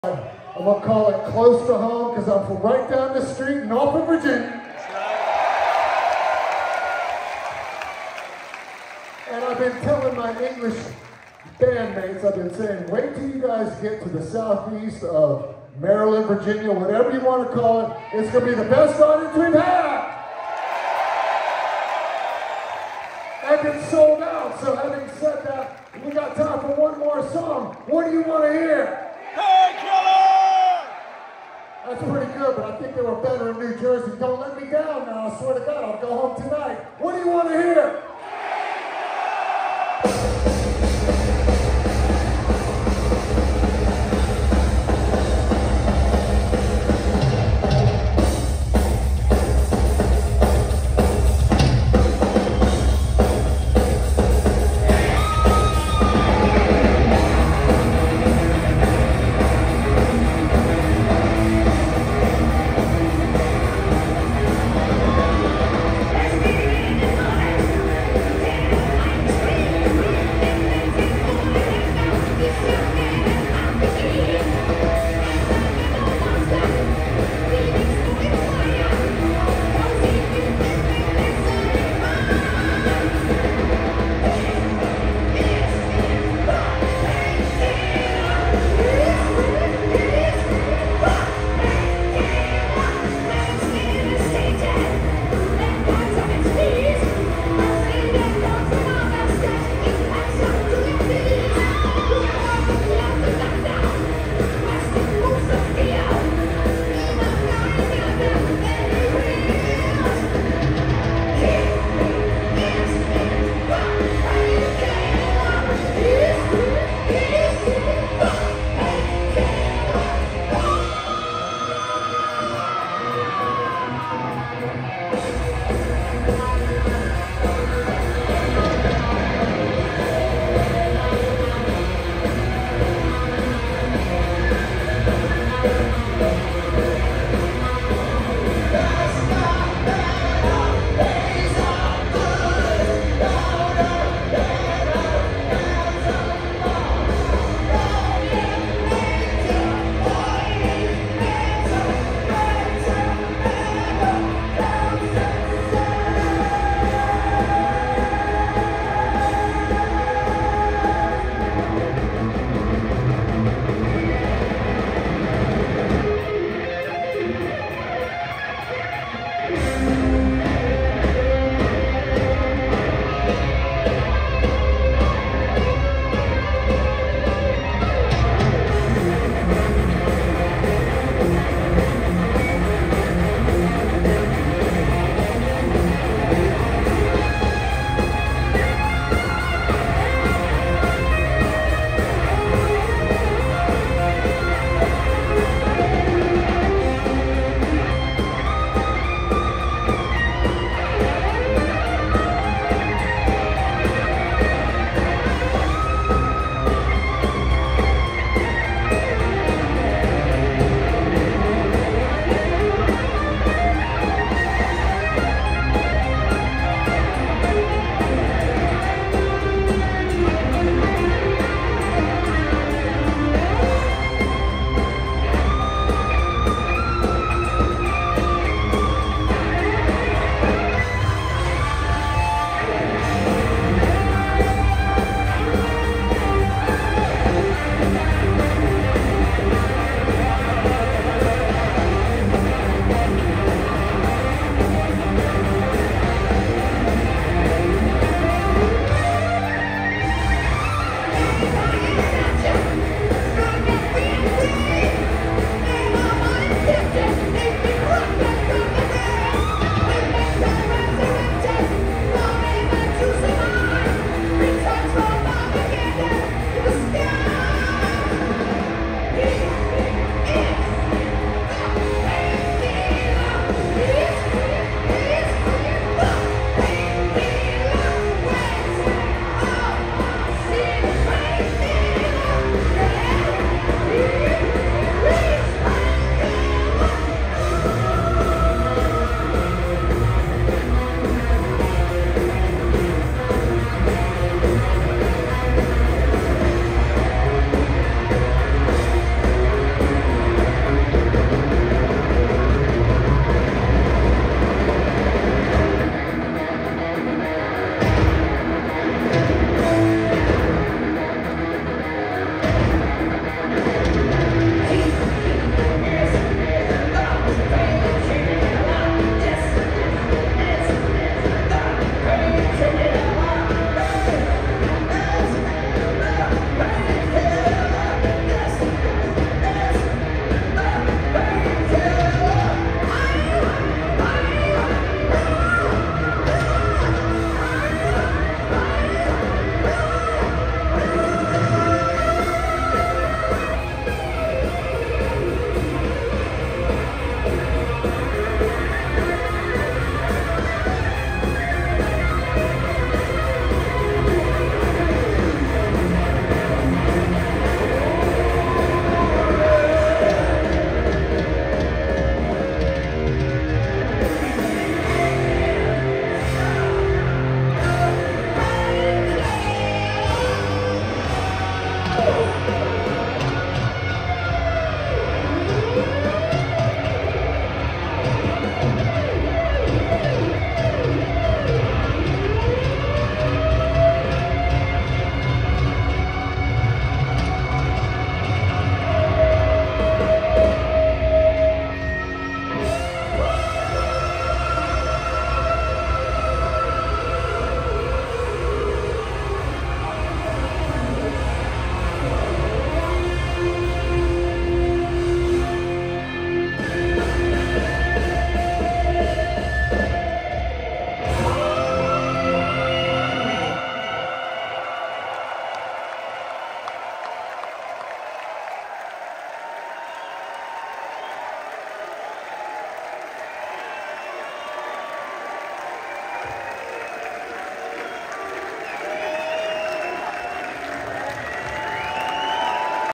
I'm going to call it close to home because I'm from right down the street in Norfolk, Virginia. And I've been telling my English bandmates, I've been saying, wait till you guys get to the southeast of Maryland, Virginia, whatever you want to call it. It's going to be the best audience we've had. I've been sold out, so having said that, we got time for one more song. What do you want to hear? Painkiller! That's pretty good, but I think they were better in New Jersey. Don't let me down now. I swear to God, I'll go home tonight. What do you want to hear?